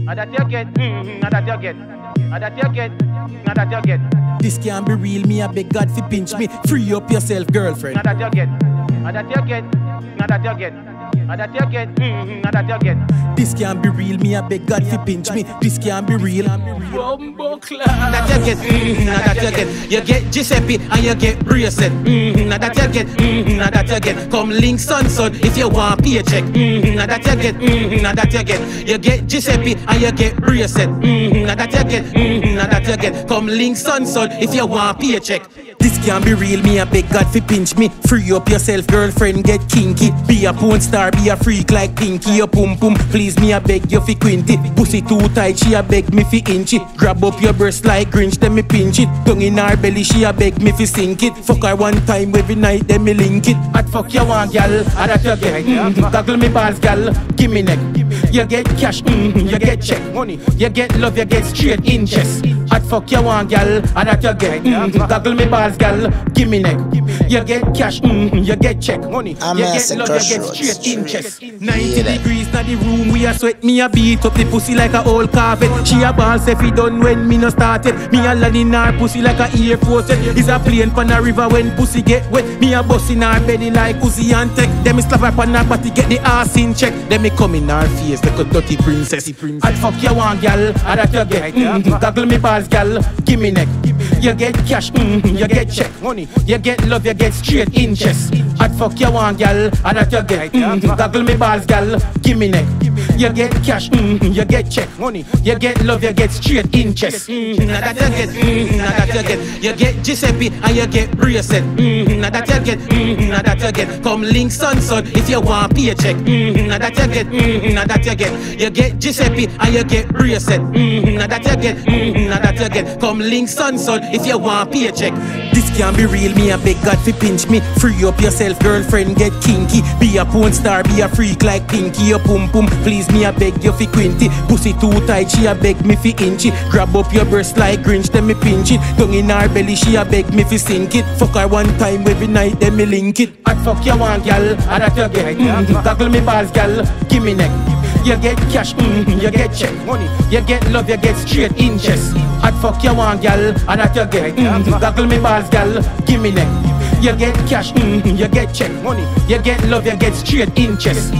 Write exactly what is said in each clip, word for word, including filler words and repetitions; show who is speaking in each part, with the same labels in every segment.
Speaker 1: and that you get, mm-hmm, and that you get, and that you get, and that you get.
Speaker 2: This can't be real, me I beg God fi pinch me. Free up yourself, girlfriend.
Speaker 1: And that you get, and that you get, and that you get, and that you get, mm-hmm, and that you get.
Speaker 2: This can't be real, me I beg God fi pinch me. This can't be real. Bumbleclad.
Speaker 1: That you get, mm-hmm, and that you get. You get Giuseppe and you get bracelet, mm-hmm, and that you get, mm-hmm, and that you get. Come link son son if you want paycheck, mm-hmm, and that you get, mm-hmm, and that you get. You get Giuseppe and you get bracelet, mm-hmm, and that you get, mm-hmm, and that you get. Come link son son if you want paycheck.
Speaker 2: This can't be real, me I beg God fi pinch me. Free up yourself, girlfriend, get kinky. Be a porn star, be a freak like Pinky. Your pum pum, please me I beg you fi quinty. Pussy too tight, she a beg me fi inch it. Grab up your breast like Grinch, then me pinch it. Tongue in her belly, she a beg me fi sink it. Fuck her one time every night, then me link it.
Speaker 1: At fuck you want, gal, and that you get. Mm-hmm. Goggle me balls, gal, give me neck. You get cash, mm-hmm, you get check. Money, you get love, you get straight inches. At fuck you want, gal, and that you get. Mm-hmm. Goggle me balls, gal, give me neck. You get cash, mm-hmm, you get check. Money,
Speaker 3: I'm
Speaker 1: you get love, you get straight inches. Ninety degrees na the room, we a sweat. Me a beat up the pussy like a old carpet. She a ball say fi done when me no started. Me a land in her pussy like a Air Force jet. Is a plane pan a river when pussy get wet. Me a bust in her belly like Uzi and Tech. Then me slap her on her body get the ass in check. Then me come in her face like a dirty princess. I'd fuck you one gal, and that you get. Mm-hmm. Goggle me balls gal, give me neck. You get cash, mm-hmm, you get check. Money, you get love, you get straight inches. I'd fuck you one gal, and that you get. Mm-hmm. Goggle me balls gal, give me neck. You get cash, mm-hmm, you get check. Money, you get love, you get straight inches. Mm-hmm, now that you get, mm-hmm, now that you get. You get Giuseppe and you get bracelet. Mm-hmm, now that you get, mm-hmm, now that you get. Come link son son if you want paycheck. Mm-hmm, now that you get, mm-hmm, now that you get. You get Giuseppe and you get bracelet. Mm-hmm, now that you get, mm-hmm, now that you get. Come link son son if you want paycheck.
Speaker 2: This can't be real, me I beg God fi pinch me. Free up yourself, girlfriend, get kinky. Be a porn star, be a freak like Pinky. Your pum pum, please me I beg you fi quinty. Pussy too tight, she a beg me fi inch it. Grab up your breast like Grinch, then me pinch it. Tongue in her belly, she a beg me fi sink it. Fuck her one time every night, then me link it.
Speaker 1: I'd fuck you one gal, and that you get. Mm-hmm. Goggle me balls, gal, give me neck. You get cash, mm-hmm, you get check. Money, you get love, you get straight inches. I'd fuck you one gal, and that you get. Mm-hmm. Goggle me balls, gal, give me neck. You get cash, mm-hmm, you get check. Money, you get love, you get straight inches.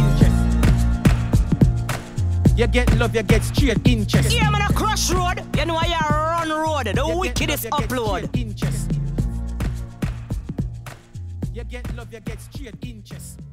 Speaker 1: You get love, you get straight inches.
Speaker 4: Yeah, man, a crush road. You know I run road. The you wickedest love, upload.
Speaker 1: You get love, you get straight inches.